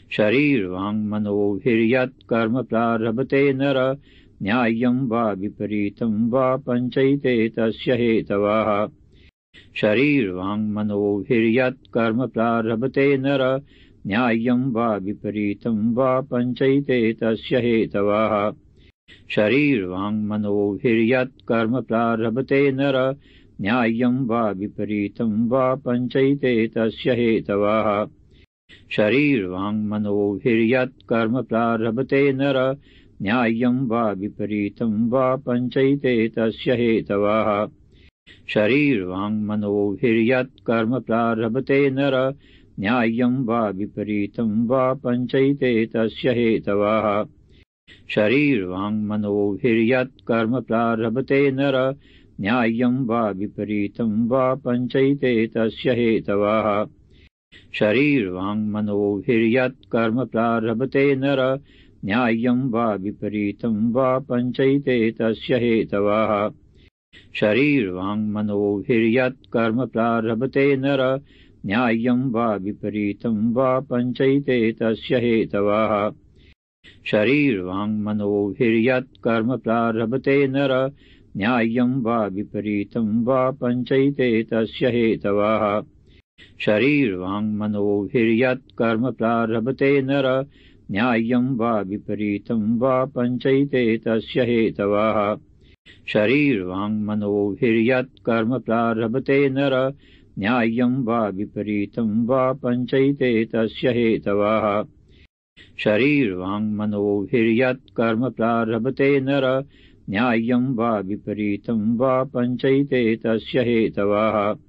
शरीरवाङ्मनोभिर्यत् कर्म प्रारभते नर न्याय्यं वा विपरीतं वा पञ्चैते तस्य हेतवः शरीरवाङ्मनोभिर्यत् कर्म प्रारभते नर न्याय्यं वा विपरीतं वा पञ्चैते तस्य हेतवः शरीरवाङ्मनोभिर्यत् कर्म प्रारभते नर न्याय्यं वा विपरीतं वा पञ्चैते तस्य हेतवः शरीरवाङ्मनोभिर्यत् कर्म प्रारभते नर न्याय्यं वा विपरीतं वा पञ्चैते तस्य हेतवः शरीरवाङ्मनोभिर्यत् कर्म प्रारभते नर न्याय्यं वा विपरीतं वा पञ्चैते तस्य हेतवः शरीरवाङ्मनोभिर्यत् कर्म प्रारभते नर न्याय्यं वा विपरीतं वा पञ्चैते तस्य हेतवः शरीरवाङ्मनोभिर्यत् कर्म प्रारभते नर न्याय्यं वा विपरीतं वा पञ्चैते तस्य हेतवः शरीरवाङ्मनोभिर्यत् कर्म प्रारभते नर न्याय्यं वा विपरीतं वा पञ्चैते तस्य हेतवः शरीरवाङ्मनोभिर्यत् कर्म प्रारभते नर न्याय्यं वा विपरीतं वा पञ्चैते तस्य हेतवः शरीरवाङ्मनोभिर्यत् कर्म प्रारभते नर न्याय्यं वा विपरीतं वा पञ्चैते तस्य हेतवः शरीरवाङ्मनोभिर्यत् कर्म प्रारभते नर न्याय्यं वा विपरीतं वा पञ्चैते तस्य हेतवः शरीरवाङ्मनोभिर्यत् कर्म प्रारभते नर न्याय्यं वा विपरीतं वा पञ्चैते तस्य हेतवः